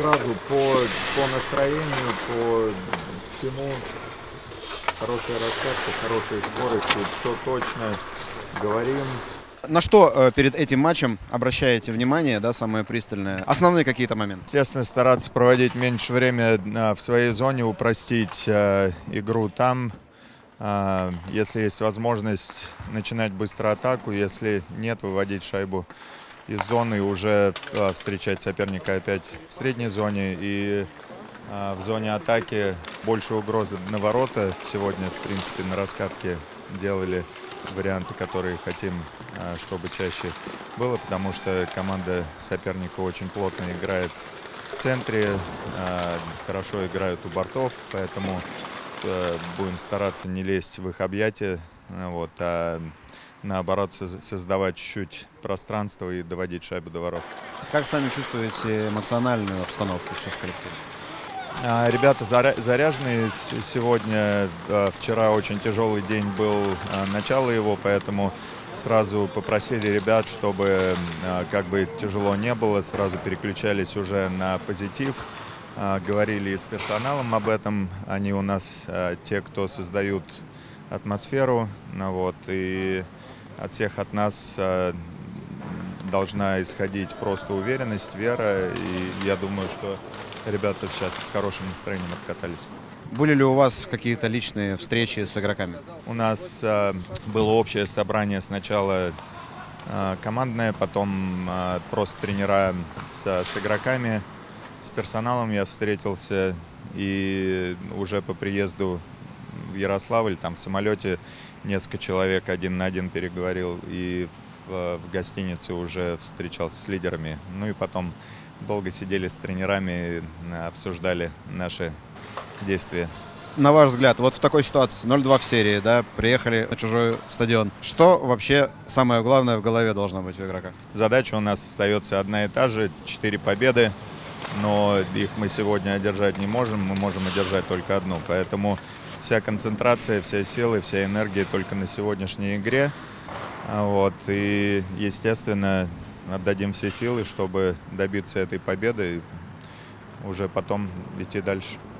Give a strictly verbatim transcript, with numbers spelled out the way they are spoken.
сразу по, по настроению, по всему. Хорошая раскатка, хорошая скорость, все точно говорим. На что э, перед этим матчем обращаете внимание, да, самое пристальное? Основные какие-то моменты? Естественно, стараться проводить меньше времени э, в своей зоне, упростить э, игру там. Э, если есть возможность, начинать быстро атаку. Если нет, выводить шайбу из зоны и уже э, встречать соперника опять в средней зоне. И э, в зоне атаки больше угрозы на ворота. Сегодня, в принципе, на раскатке делали варианты, которые хотим, чтобы чаще было, потому что команда соперника очень плотно играет в центре, хорошо играют у бортов, поэтому будем стараться не лезть в их объятия, вот, а наоборот создавать чуть-чуть пространства и доводить шайбу до ворот. Как сами чувствуете эмоциональную обстановку сейчас в коллективе? Ребята заряженные сегодня. Вчера очень тяжелый день был, начало его, поэтому сразу попросили ребят, чтобы, как бы тяжело не было, сразу переключались уже на позитив. Говорили с персоналом об этом. Они у нас те, кто создают атмосферу. Вот, и от всех от нас должна исходить просто уверенность, вера. И я думаю, что ребята сейчас с хорошим настроением откатались. Были ли у вас какие-то личные встречи с игроками? У нас э, было общее собрание, сначала э, командное, потом э, просто тренера с, с игроками, с персоналом я встретился. И уже по приезду в Ярославль, там в самолете несколько человек один на один переговорил. И в, в гостинице уже встречался с лидерами. Ну и потом долго сидели с тренерами, обсуждали наши действия. На ваш взгляд, вот в такой ситуации, ноль-два в серии, да, приехали на чужой стадион, что вообще самое главное в голове должно быть у игрока? Задача у нас остается одна и та же, четыре победы, но их мы сегодня одержать не можем, мы можем одержать только одну. Поэтому вся концентрация, вся сила, вся энергия только на сегодняшней игре. Вот, и, естественно, отдадим все силы, чтобы добиться этой победы и уже потом идти дальше.